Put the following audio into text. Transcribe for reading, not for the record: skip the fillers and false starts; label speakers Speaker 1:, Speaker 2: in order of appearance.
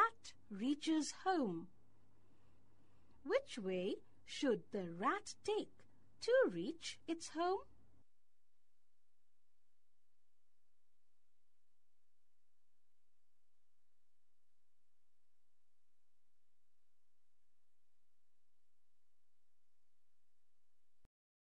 Speaker 1: rat reaches home. Which way should the rat take to reach its home?